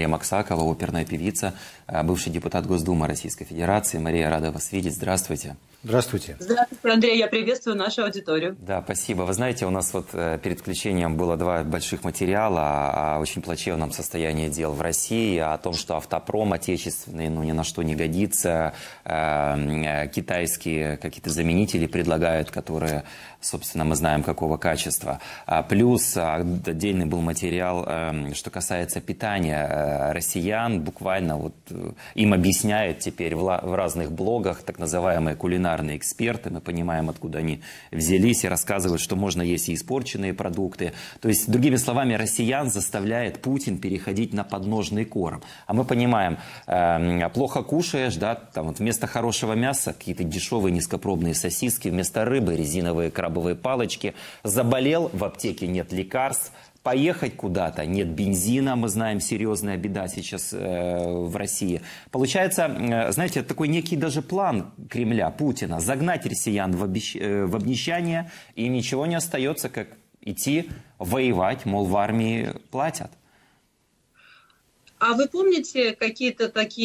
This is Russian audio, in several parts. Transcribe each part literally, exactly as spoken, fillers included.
Мария Максакова, оперная певица, бывший депутат Госдумы Российской Федерации. Мария, рада вас видеть. Здравствуйте. Здравствуйте. Здравствуйте, Андрей. Я приветствую нашу аудиторию. Да, спасибо. Вы знаете, у нас вот перед включением было два больших материала о очень плачевном состоянии дел в России, о том, что автопром отечественный ну, ни на что не годится, китайские какие-то заменители предлагают, которые, собственно, мы знаем, какого качества. Плюс отдельный был материал, что касается питания россиян, буквально вот им объясняют теперь в разных блогах так называемые кулинарные эксперты, мы понимаем, откуда они взялись, и рассказывают, что можно есть и испорченные продукты. То есть, другими словами, россиян заставляет Путин переходить на подножный корм. А мы понимаем, э, плохо кушаешь, да, там вот вместо хорошего мяса какие-то дешевые низкопробные сосиски, вместо рыбы резиновые крабовые палочки, заболел, в аптеке нет лекарств, поехать куда-то, нет бензина, мы знаем, серьезная беда сейчас э, в России. Получается, э, знаете, такой некий даже план Кремля, Путина, загнать россиян в, обещ... э, в обнищание, и ничего не остается, как идти воевать, мол, в армии платят. А вы помните какие-то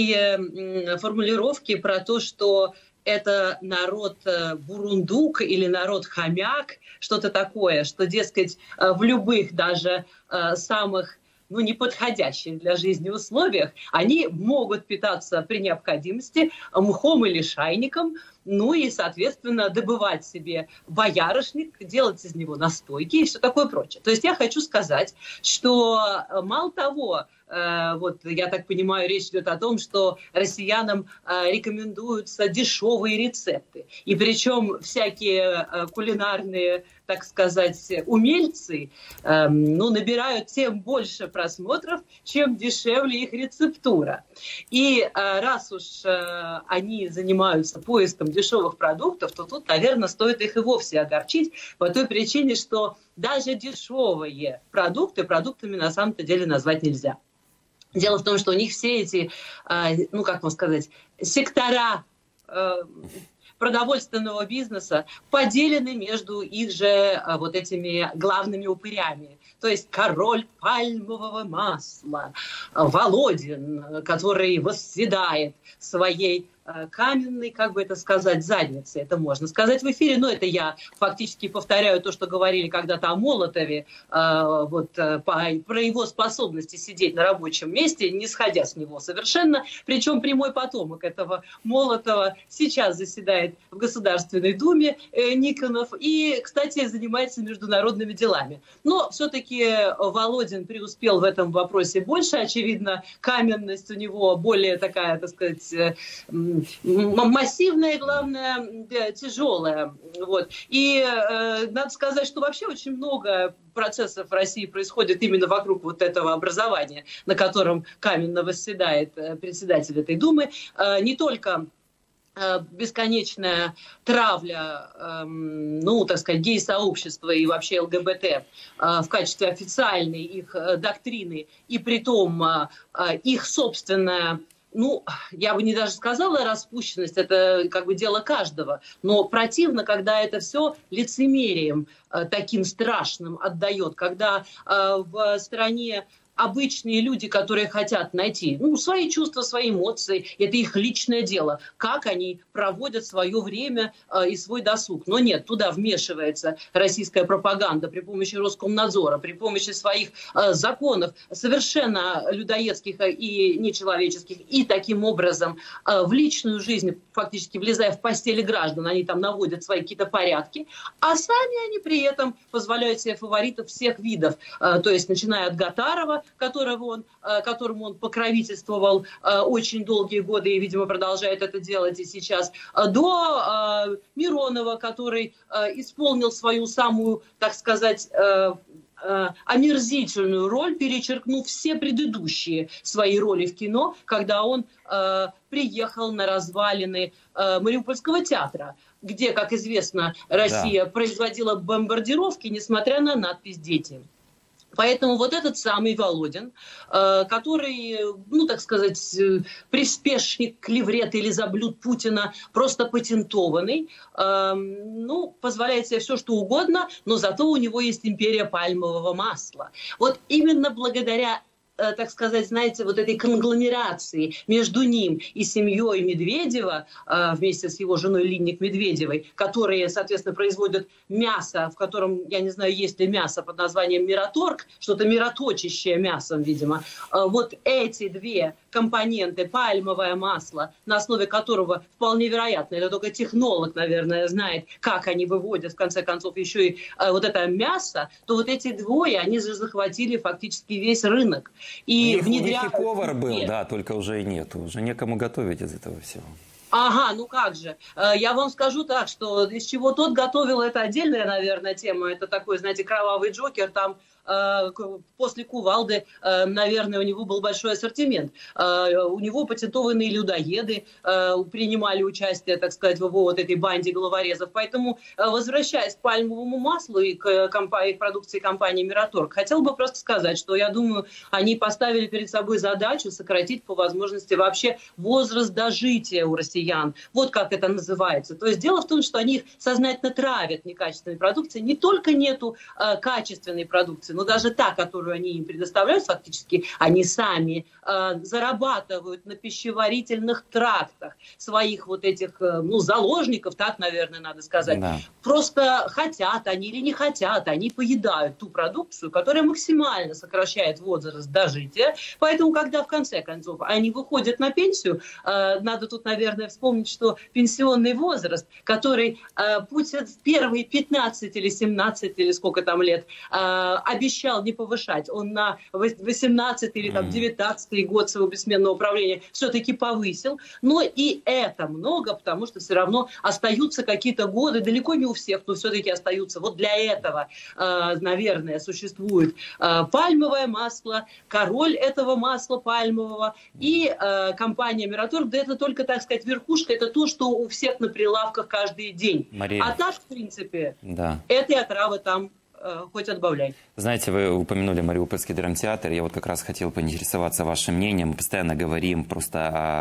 такие формулировки про то, что это народ бурундук или народ хомяк, что-то такое, что, дескать, в любых даже самых ну, неподходящих для жизни условиях они могут питаться при необходимости мхом или шайником, ну и, соответственно, добывать себе боярышник, делать из него настойки и все такое прочее. То есть я хочу сказать, что мало того, вот я так понимаю, речь идет о том, что россиянам рекомендуются дешевые рецепты. И причем всякие кулинарные, так сказать, умельцы ну, набирают тем больше просмотров, чем дешевле их рецептура. И раз уж они занимаются поиском дешевых продуктов, то тут, наверное, стоит их и вовсе огорчить по той причине, что даже дешевые продукты продуктами на самом-то деле назвать нельзя. Дело в том, что у них все эти, ну как вам сказать, сектора продовольственного бизнеса поделены между их же вот этими главными упырями. То есть король пальмового масла, Володин, который восседает своей каменной, как бы это сказать, задницей. Это можно сказать в эфире, но это я фактически повторяю то, что говорили когда-то о Молотове, вот, про его способности сидеть на рабочем месте, не сходя с него совершенно. Причем прямой потомок этого Молотова сейчас заседает в Государственной Думе, Никонов, и, кстати, занимается международными делами. Но все-таки Володин преуспел в этом вопросе больше. Очевидно, каменность у него более такая, так сказать, массивная и, главное, тяжелая. Вот. И э, надо сказать, что вообще очень много процессов в России происходит именно вокруг вот этого образования, на котором каменно восседает председатель этой Думы. Э, не только бесконечная травля, эм, ну, так сказать, гей-сообщества и вообще ЛГБТ э, в качестве официальной их э, доктрины, и притом э, их собственная, ну, я бы не даже сказала распущенность, это как бы дело каждого, но противно, когда это все лицемерием э, таким страшным отдает, когда э, в стране обычные люди, которые хотят найти ну, свои чувства, свои эмоции, это их личное дело, как они проводят свое время э, и свой досуг. Но нет, туда вмешивается российская пропаганда при помощи Роскомнадзора, при помощи своих э, законов, совершенно людоедских и нечеловеческих, и таким образом э, в личную жизнь, фактически влезая в постели граждан, они там наводят свои какие-то порядки, а сами они при этом позволяют себе фаворитов всех видов, э, то есть начиная от Гатарова, которого он, которому он покровительствовал очень долгие годы и, видимо, продолжает это делать и сейчас, до Миронова, который исполнил свою самую, так сказать, омерзительную роль, перечеркнув все предыдущие свои роли в кино, когда он приехал на развалины Мариупольского театра, где, как известно, Россия да. производила бомбардировки, несмотря на надпись «Дети». Поэтому вот этот самый Володин, который, ну, так сказать, приспешник, клеврет или заблюд Путина, просто патентованный, ну, позволяет себе все, что угодно, но зато у него есть империя пальмового масла. Вот именно благодаря так сказать, знаете, вот этой конгломерации между ним и семьей Медведева, вместе с его женой Линник Медведевой, которые, соответственно, производят мясо, в котором, я не знаю, есть ли мясо под названием Мираторг, что-то мироточащее мясом, видимо. Вот эти две компоненты, пальмовое масло, на основе которого вполне вероятно, это только технолог, наверное, знает, как они выводят, в конце концов, еще и вот это мясо, то вот эти двое, они же захватили фактически весь рынок. И у них, у них и повар был, нет. да, только уже и нет. Уже некому готовить из этого всего. Ага, ну как же. Я вам скажу так, что из чего тот готовил, это отдельная, наверное, тема. Это такой, знаете, кровавый Джокер, там после кувалды, наверное, у него был большой ассортимент. У него патентованные людоеды принимали участие, так сказать, в его вот этой банде головорезов. Поэтому, возвращаясь к пальмовому маслу и к, компании, к продукции компании Мираторг, хотел бы просто сказать, что, я думаю, они поставили перед собой задачу сократить по возможности вообще возраст дожития у россиян. Вот как это называется. То есть дело в том, что они их сознательно травят некачественной продукцией. Не только нету качественной продукции, но даже та, которую они им предоставляют, фактически, они сами э, зарабатывают на пищеварительных трактах своих вот этих, э, ну, заложников, так, наверное, надо сказать. Да. Просто хотят они или не хотят, они поедают ту продукцию, которая максимально сокращает возраст дожития. Поэтому, когда, в конце концов, они выходят на пенсию, э, надо тут, наверное, вспомнить, что пенсионный возраст, который э, Путин в первые пятнадцать или семнадцать или сколько там лет э, обещал не повышать. Он на восемнадцатый или там девятнадцатый год своего бессменного правления все-таки повысил. Но и это много, потому что все равно остаются какие-то годы, далеко не у всех, но все-таки остаются. Вот для этого, наверное, существует пальмовое масло, король этого масла пальмового и компания Мираторг. Да это только, так сказать, верхушка, это то, что у всех на прилавках каждый день. Мария. А так, в принципе, да. этой отравы там хоть отбавляй. Знаете, вы упомянули Мариупольский драмтеатр. Я вот как раз хотел поинтересоваться вашим мнением. Мы постоянно говорим просто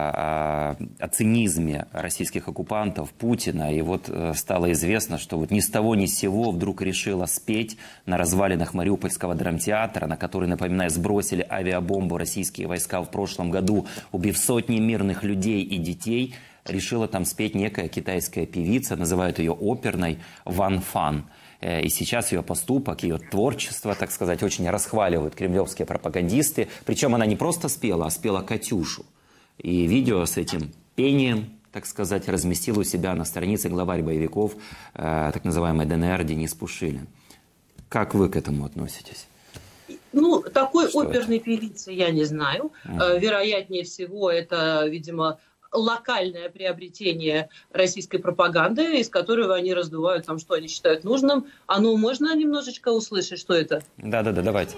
о, о, о цинизме российских оккупантов, Путина. И вот стало известно, что вот ни с того ни с сего вдруг решила спеть на развалинах Мариупольского драмтеатра, на который, напоминаю, сбросили авиабомбу российские войска в прошлом году, убив сотни мирных людей и детей. Решила там спеть некая китайская певица, называют ее оперной, Ван Фан. И сейчас ее поступок, ее творчество, так сказать, очень расхваливают кремлевские пропагандисты. Причем она не просто спела, а спела «Катюшу». И видео с этим пением, так сказать, разместил у себя на странице главарь боевиков, э, так называемый ДНР Денис Пушилин. Как вы к этому относитесь? Ну, такой Что оперной это? певицы я не знаю. Mm. Вероятнее всего, это, видимо, локальное приобретение российской пропаганды, из которого они раздувают там, что они считают нужным. А ну, можно немножечко услышать, что это? Да-да-да, давайте.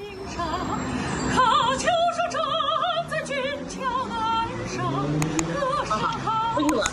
Ага, поняла.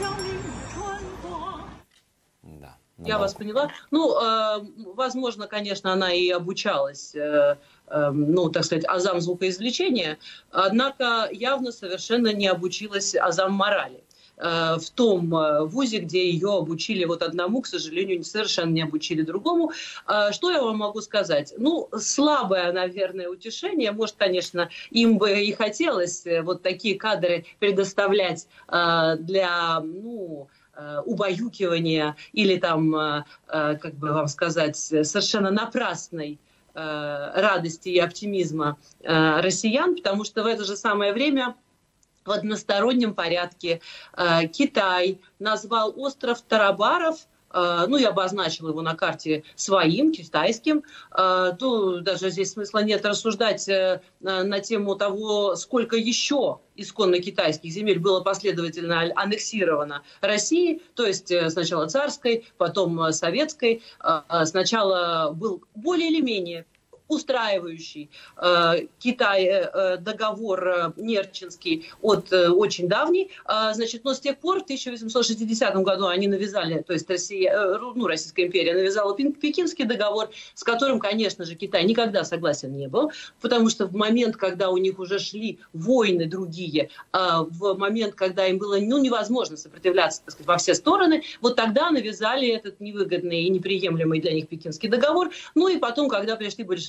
Да, Я вас поняла. Ну, э, возможно, конечно, она и обучалась, э, э, ну, так сказать, азам звукоизвлечения, однако явно совершенно не обучилась азам морали. Э, в том э, вузе, где ее обучили вот одному, к сожалению, совершенно не обучили другому. Э, что я вам могу сказать? Ну, слабое, наверное, утешение. Может, конечно, им бы и хотелось э, вот такие кадры предоставлять э, для, ну, убаюкивания или там, как бы вам сказать, совершенно напрасной радости и оптимизма россиян, потому что в это же самое время в одностороннем порядке Китай назвал остров Тарабаров, ну, я обозначила его на карте своим, китайским, то даже здесь смысла нет рассуждать на тему того, сколько еще исконно китайских земель было последовательно аннексировано Россией, то есть сначала царской, потом советской. Сначала был более или менее устраивающий э, Китай э, договор э, Нерчинский от э, очень давний, э, значит, но с тех пор в тысяча восемьсот шестидесятом году они навязали, то есть Россия, э, ну, Российская империя навязала Пекинский договор, с которым, конечно же, Китай никогда согласен не был, потому что в момент, когда у них уже шли войны другие, э, в момент, когда им было, ну, невозможно сопротивляться, так сказать, во все стороны, вот тогда навязали этот невыгодный и неприемлемый для них Пекинский договор, ну и потом, когда пришли большевики,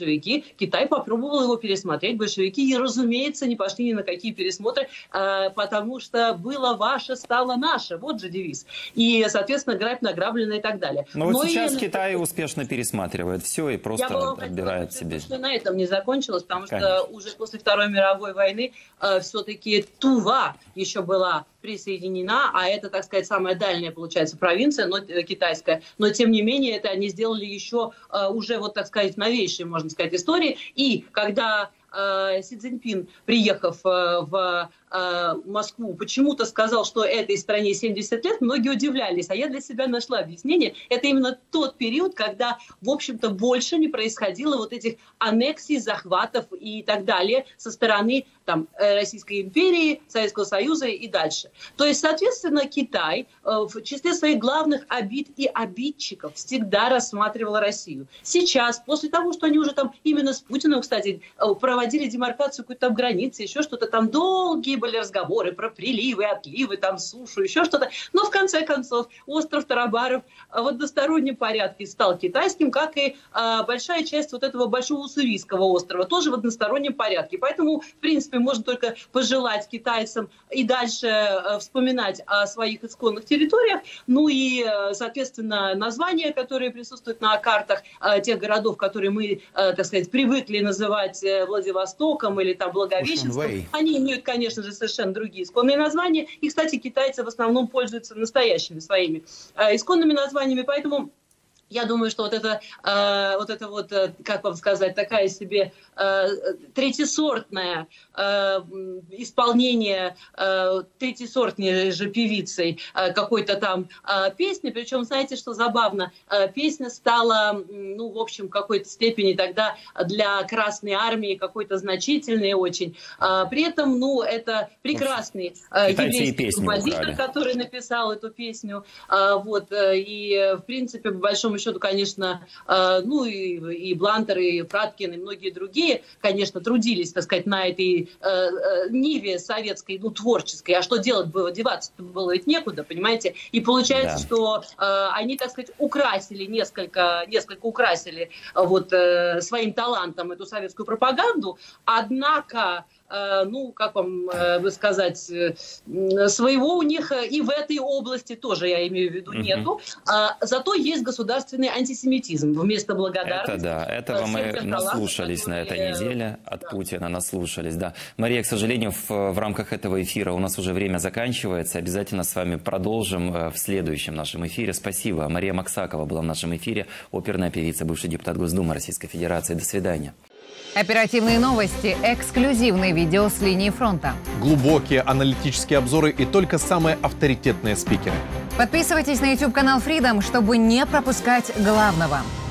большевики, Китай попробовал его пересмотреть, большевики, и, разумеется, не пошли ни на какие пересмотры, потому что было ваше, стало наше. Вот же девиз. И, соответственно, грабь награбленное и так далее. Но, Но вот сейчас и... Китай успешно пересматривает все и просто отбирает себе. Что на этом не закончилось, потому Конечно. что уже после Второй мировой войны э, все-таки Тува еще была присоединена, а это, так сказать, самая дальняя, получается, провинция, но, э, китайская. Но, тем не менее, это они сделали еще э, уже, вот, так сказать, новейшей, можно сказать, истории. И когда э, Си Цзиньпин, приехав э, в э, Москву, почему-то сказал, что этой стране семьдесят лет, многие удивлялись. А я для себя нашла объяснение. Это именно тот период, когда, в общем-то, больше не происходило вот этих аннексий, захватов и так далее со стороны там, Российской империи, Советского Союза и дальше. То есть, соответственно, Китай э, в числе своих главных обид и обидчиков всегда рассматривал Россию. Сейчас, после того, что они уже там именно с Путиным, кстати, проводили демаркацию какой-то там границы, еще что-то там, долгие были разговоры про приливы, отливы, там сушу, еще что-то. Но в конце концов остров Тарабаров в одностороннем порядке стал китайским, как и э, большая часть вот этого большого Уссурийского острова, тоже в одностороннем порядке. Поэтому, в принципе, можно только пожелать китайцам и дальше э, вспоминать о своих исконных территориях. Ну и, э, соответственно, названия, которые присутствуют на картах э, тех городов, которые мы, э, так сказать, привыкли называть э, Владивостоком или там Благовещенском, они имеют, конечно же, совершенно другие исконные названия. И, кстати, китайцы в основном пользуются настоящими своими э, исконными названиями, поэтому я думаю, что вот это, э, вот, это вот, э, как вам сказать, такая себе э, третьесортное э, исполнение э, третьесортной же певицей э, какой-то там э, песни. Причем, знаете, что забавно? Э, песня стала, ну, в общем, в какой-то степени тогда для Красной Армии какой-то значительной очень. Э, при этом, ну, это прекрасный э, еврейский композитор, который написал эту песню. Э, вот, э, и, в принципе, по большому счету, конечно, э, ну и, и Блантер, и Фраткин, и многие другие, конечно, трудились, так сказать, на этой э, э, ниве советской, ну, творческой. А что делать было? Деваться было ведь некуда, понимаете? И получается, да. что э, они, так сказать, украсили несколько, несколько украсили вот э, своим талантом эту советскую пропаганду, однако ну, как вам э, сказать, э, своего у них и в этой области тоже, я имею в виду, нету. А, зато есть государственный антисемитизм вместо благодарности. Это да, этого мы наслушались которые... на этой неделе от да. Путина, наслушались, да. Мария, к сожалению, в, в рамках этого эфира у нас уже время заканчивается. Обязательно с вами продолжим в следующем нашем эфире. Спасибо. Мария Максакова была в нашем эфире, оперная певица, бывший депутат Госдумы Российской Федерации. До свидания. Оперативные новости, эксклюзивные видео с линии фронта. Глубокие аналитические обзоры и только самые авторитетные спикеры. Подписывайтесь на YouTube-канал Freedom, чтобы не пропускать главного.